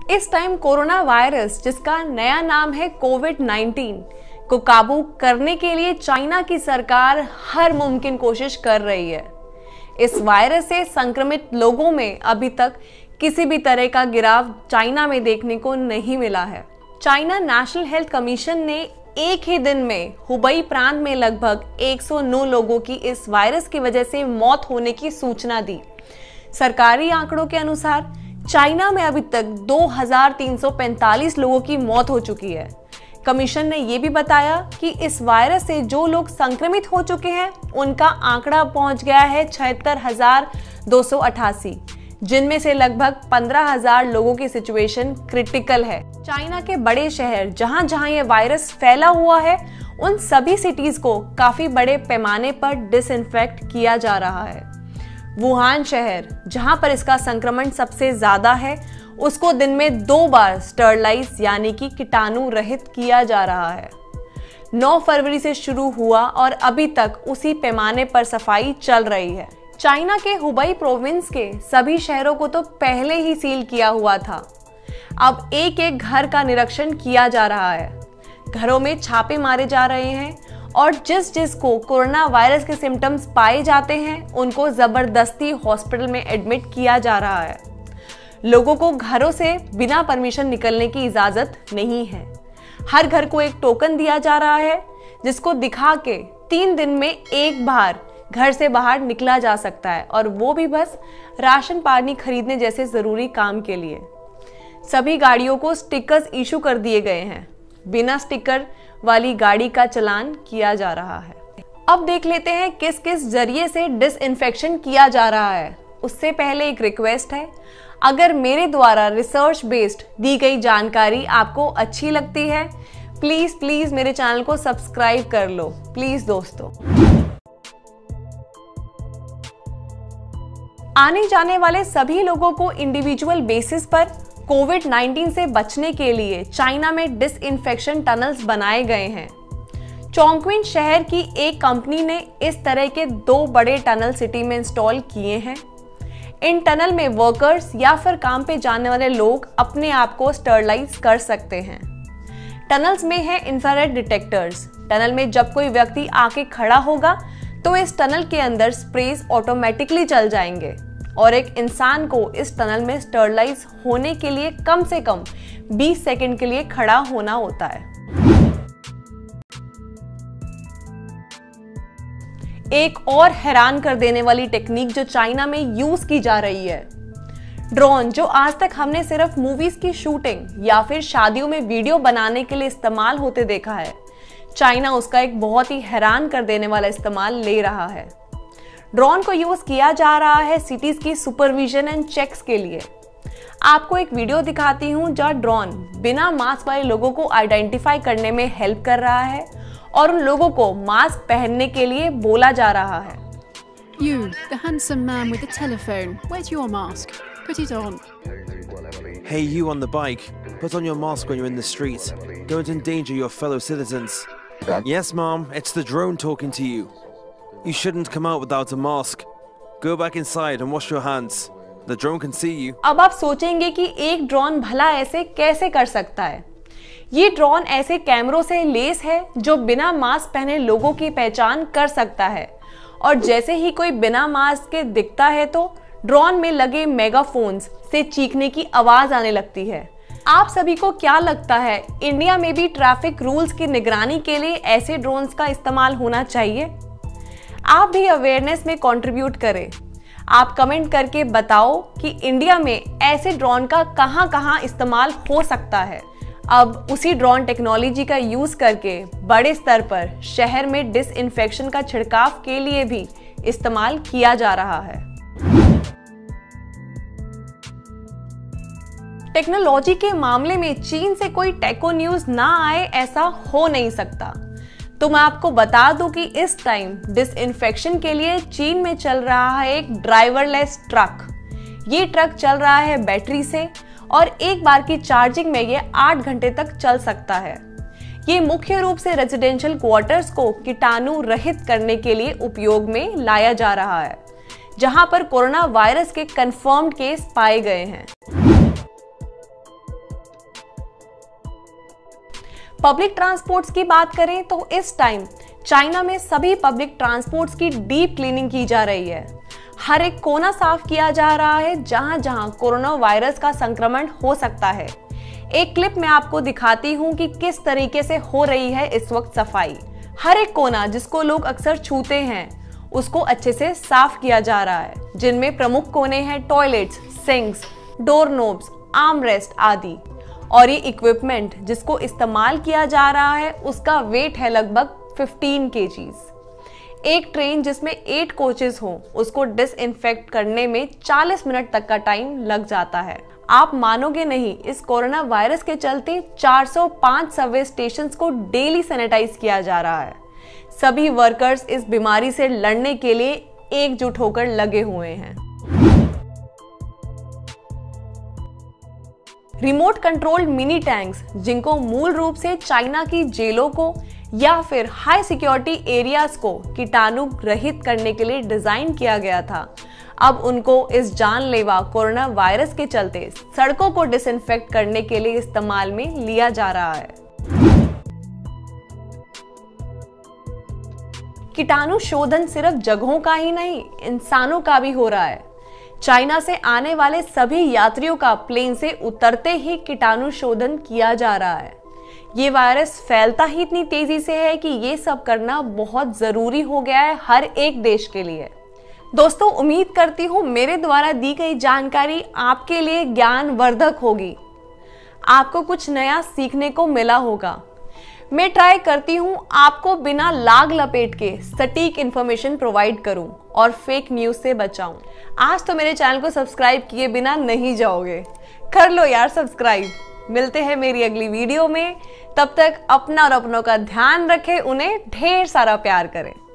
इस time corona virus, जिसका नया नाम है कोविड-19, को काबू करने के लिए चाइना की सरकार हर मुमकिन कोशिश कर रही है। इस वायरस से संक्रमित लोगों में अभी तक किसी भी तरह का गिराव चाइना में देखने को नहीं मिला है। चाइना नेशनल हेल्थ कमीशन ने एक ही दिन में हुबई प्रांत में लगभग 109 लोगों की इस वायरस की वजह से मौत होने की सूचना दी। सरकारी आंकड़ों के अनुसार चाइना में अभी तक 2345 लोगों की मौत हो चुकी है। कमीशन ने यह भी बताया कि इस वायरस से जो लोग संक्रमित हो चुके हैं उनका आंकड़ा पहुंच गया है 76,288, जिनमें से लगभग 15,000 लोगों की सिचुएशन क्रिटिकल है। चाइना के बड़े शहर जहां जहां ये वायरस फैला हुआ है, उन सभी सिटीज को काफी बड़े पैमाने पर डिसइंफेक्ट किया जा रहा है। वुहान शहर, जहां पर इसका संक्रमण सबसे ज्यादा है, उसको दिन में 2 बार स्टरलाइज यानी कि कीटाणु रहित किया जा रहा है। 9 फरवरी से शुरू हुआ और अभी तक उसी पैमाने पर सफाई चल रही है। चाइना के हुबई प्रोविंस के सभी शहरों को तो पहले ही सील किया हुआ था। अब एक एक घर का निरीक्षण किया जा रहा है, घरों में छापे मारे जा रहे हैं और जिसको कोरोना वायरस के सिम्टम्स पाए जाते हैं उनको जबरदस्ती हॉस्पिटल में एडमिट किया जा रहा है। लोगों को घरों से बिना परमिशन निकलने की इजाजत नहीं है। हर घर को एक टोकन दिया जा रहा है, जिसको दिखा के 3 दिन में एक बार घर से बाहर निकला जा सकता है, और वो भी बस राशन पानी खरीदने जैसे जरूरी काम के लिए। सभी गाड़ियों को स्टिकर्स इशू कर दिए गए हैं। बिना स्टिकर वाली गाड़ी का चालान किया जा रहा है। अब देख लेते हैं किस किस जरिए से डिसइंफेक्शन किया जा रहा है। उससे पहले एक रिक्वेस्ट है, अगर मेरे द्वारा रिसर्च बेस्ड दी गई जानकारी आपको अच्छी लगती है, प्लीज मेरे चैनल को सब्सक्राइब कर लो, प्लीज दोस्तों। आने जाने वाले सभी लोगों को इंडिविजुअल बेसिस पर कोविड-19 से बचने के लिए चाइना में डिसइंफेक्शन टनल्स बनाए गए हैं। चोंगक्विन शहर की एक कंपनी ने इस तरह के 2 बड़े टनल सिटी में इंस्टॉल किए हैं। इन टनल में वर्कर्स या फिर काम पे जाने वाले लोग अपने आप को स्टरलाइज कर सकते हैं। टनल्स में है इंफ्रारेड डिटेक्टर्स। टनल में जब कोई व्यक्ति आके खड़ा होगा तो इस टनल के अंदर स्प्रेज ऑटोमेटिकली चल जाएंगे और एक इंसान को इस टनल में स्टरलाइज होने के लिए कम से कम 20 सेकंड के लिए खड़ा होना होता है। एक और हैरान कर देने वाली टेक्निक जो चाइना में यूज की जा रही है, ड्रोन, जो आज तक हमने सिर्फ मूवीज की शूटिंग या फिर शादियों में वीडियो बनाने के लिए इस्तेमाल होते देखा है, चाइना उसका एक बहुत ही हैरान कर देने वाला इस्तेमाल ले रहा है। ड्रोन को यूज किया जा रहा है सिटीज की सुपरविजन एंड चेक्स के लिए। आपको एक वीडियो दिखाती हूँ जहाँ ड्रोन बिना मास्क वाले लोगों को आइडेंटिफाई करने में हेल्प कर रहा है और उन लोगों को मास्क पहनने के लिए बोला जा रहा है। You, the handsome man with the telephone, where's your mask? Put it on. Hey, you on the bike, put on your mask when you're in the streets. Don't endanger your fellow citizens. Yes, Mom, it's the drone talking to you. You shouldn't come out without a mask. Go back inside and wash your hands. The drone can see you. अब आप सोचेंगे कि एक drone भला ऐसे कैसे कर सकता है। ये ड्रोन ऐसे कैमरों से लेस है जो बिना मास्क पहने लोगों की पहचान कर सकता है, और जैसे ही कोई बिना मास्क के दिखता है तो ड्रोन में लगे मेगाफोन्स से चीखने की आवाज आने लगती है। आप सभी को क्या लगता है, इंडिया में भी ट्रैफिक रूल्स की निगरानी के लिए ऐसे ड्रोन्स का इस्तेमाल होना चाहिए? आप भी अवेयरनेस में कंट्रीब्यूट करें। आप कमेंट करके बताओ कि इंडिया में ऐसे ड्रोन का कहां-कहां इस्तेमाल हो सकता है। अब उसी ड्रोन टेक्नोलॉजी का यूज करके बड़े स्तर पर शहर में डिसइंफेक्शन का छिड़काव के लिए भी इस्तेमाल किया जा रहा है। टेक्नोलॉजी के मामले में चीन से कोई टेको न्यूज ना आए ऐसा हो नहीं सकता। तो मैं आपको बता दूं कि इस टाइम डिसइंफेक्शन के लिए चीन में चल रहा है एक ड्राइवरलेस ट्रक। ये ट्रक चल रहा है बैटरी से और एक बार की चार्जिंग में ये 8 घंटे तक चल सकता है। ये मुख्य रूप से रेजिडेंशियल क्वार्टर्स को कीटाणु रहित करने के लिए उपयोग में लाया जा रहा है, जहां पर कोरोना वायरस के कंफर्म्ड केस पाए गए हैं। पब्लिक ट्रांसपोर्ट्स की बात करें तो इस टाइम चाइना में सभी पब्लिक ट्रांसपोर्ट्स की डीप क्लीनिंग की जा रही है। हर एक कोना साफ किया जा रहा है जहां जहां कोरोना वायरस का संक्रमण हो सकता है। एक क्लिप में आपको दिखाती हूं कि किस तरीके से हो रही है इस वक्त सफाई। हर एक कोना जिसको लोग अक्सर छूते हैं उसको अच्छे से साफ किया जा रहा है, जिनमें प्रमुख कोने हैं toilets, sinks, door knobs, armrest आदि। और ये इक्विपमेंट जिसको इस्तेमाल किया जा रहा है उसका वेट है लगभग 15 kgs। एक ट्रेन जिसमें 8 कोचेस हो उसको डिसइंफेक्ट करने में 40 मिनट तक का टाइम लग जाता है। आप मानोगे नहीं, इस कोरोना वायरस के चलते 405 सबवे स्टेशंस को डेली सैनिटाइज किया जा रहा है। सभी वर्कर्स इस बीमारी से लड़ने के लिए एकजुट होकर लगे हुए हैं। रिमोट कंट्रोल्ड मिनी टैंक्स, जिनको मूल रूप से चाइना की जेलों को या फिर हाई सिक्योरिटी एरियाज को कीटाणु रहित करने के लिए डिजाइन किया गया था, अब उनको इस जानलेवा कोरोना वायरस के चलते सड़कों को डिसइंफेक्ट करने के लिए इस्तेमाल में लिया जा रहा है। कीटाणु शोधन सिर्फ जगहों का ही नहीं, इंसानों का भी हो रहा है। चाइना से आने वाले सभी यात्रियों का प्लेन से उतरते ही कीटाणु शोधन किया जा रहा है। ये वायरस फैलता ही इतनी तेजी से है कि ये सब करना बहुत जरूरी हो गया है हर एक देश के लिए। दोस्तों, उम्मीद करती हूँ मेरे द्वारा दी गई जानकारी आपके लिए ज्ञानवर्धक होगी, आपको कुछ नया सीखने को मिला होगा। मैं ट्राई करती हूँ आपको बिना लाग लपेट के सटीक इन्फॉर्मेशन प्रोवाइड करूँ और फेक न्यूज से बचाऊं। आज तो मेरे चैनल को सब्सक्राइब किए बिना नहीं जाओगे, कर लो यार सब्सक्राइब। मिलते हैं मेरी अगली वीडियो में, तब तक अपना और अपनों का ध्यान रखें, उन्हें ढेर सारा प्यार करें।